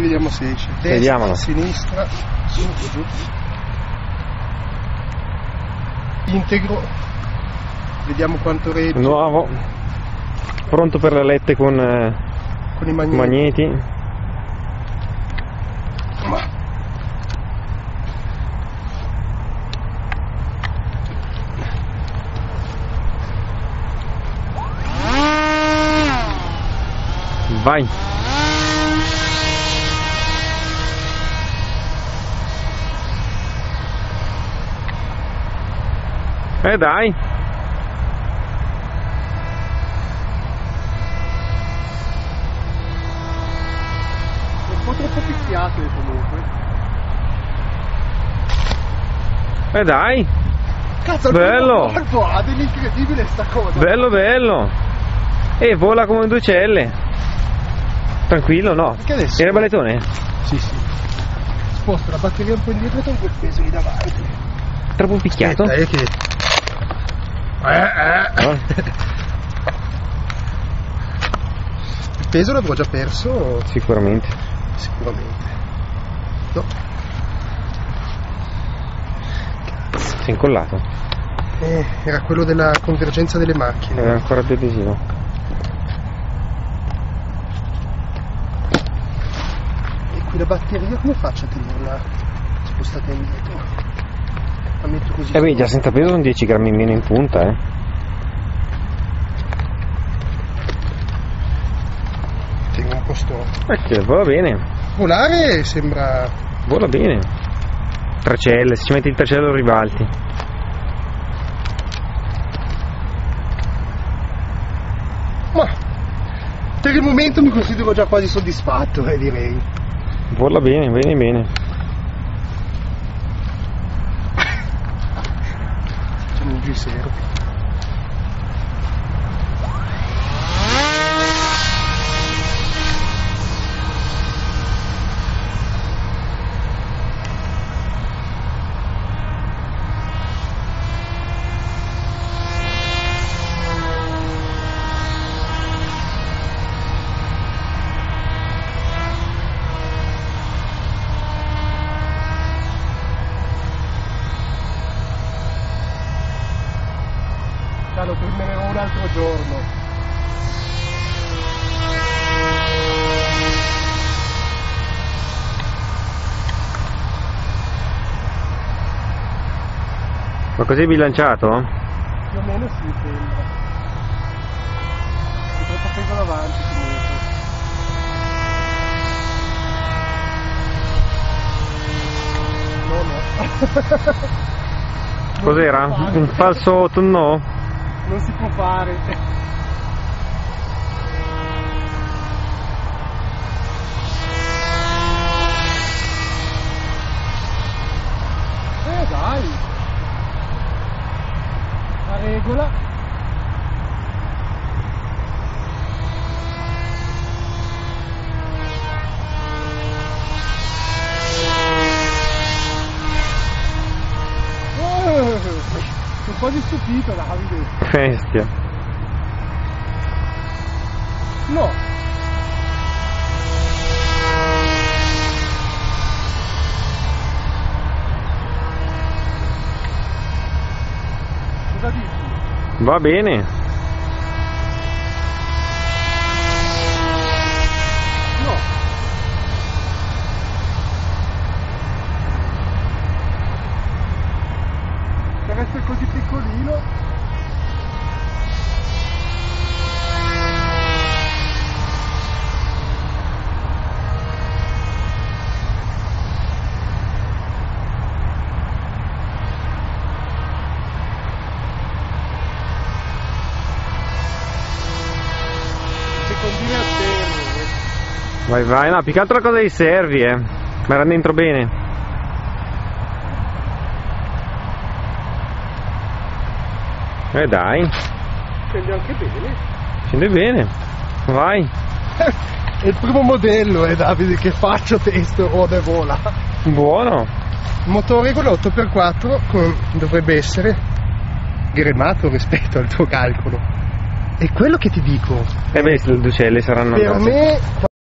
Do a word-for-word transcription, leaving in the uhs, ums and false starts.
vediamo se esce. Destra, Vediamolo. sinistra, su e giù. Integro. Vediamo quanto regge. Nuovo. Pronto per le lette con, eh, con i magneti. magneti. Vai. Eh dai. Un po' troppo picchiate comunque. Eh dai. Cazzo, bello. Ha dell'incredibile sta cosa. Bello bello. E vola come un uccello. Tranquillo, no? Perché adesso? Era ballettone? Sì, sì. Sposto la batteria un po' indietro e tolgo il peso lì davanti. Troppo picchiato? Aspetta, è che... Eh, eh. No. Il peso l'avrò già perso? Sicuramente. Sicuramente. No. Si è incollato. Eh, era quello della convergenza delle macchine. Era ancora più adesivo. Qui la batteria come faccio a tenerla spostata indietro? La metto così. Eh beh, già senza peso sono dieci grammi in meno in punta, eh. Tengo un po' storto. Eh, vola bene. Volare sembra... Vola bene. Tracelle, se ci metti il tracello ribalti. Ma per il momento mi considero già quasi soddisfatto, eh, direi. Vola bene, bene, bene. Facciamo giù i servi. Lo terminerò un altro giorno. Ma così bilanciato? Più o meno si sembra. È troppo peso davanti comunque. No, no. Cos'era? Un falso tonneau? Non si può fare. Eh dai, la regola. Sono quasi stupito, Davide. Bestia. No. Cosa dici? Va bene. No. Per essere così piccolino. Secondine a te. Vai vai, no, più che altro la cosa dei servi, eh. Ma era dentro bene. Eh dai. Scende anche bene. Scende bene. Vai. È il primo modello, eh, Davide, che faccio testo, roda e vola. Buono. Il motore con l'otto per quattro con, dovrebbe essere gremato rispetto al tuo calcolo. È quello che ti dico. Eh beh, le uccelli saranno Per andate. me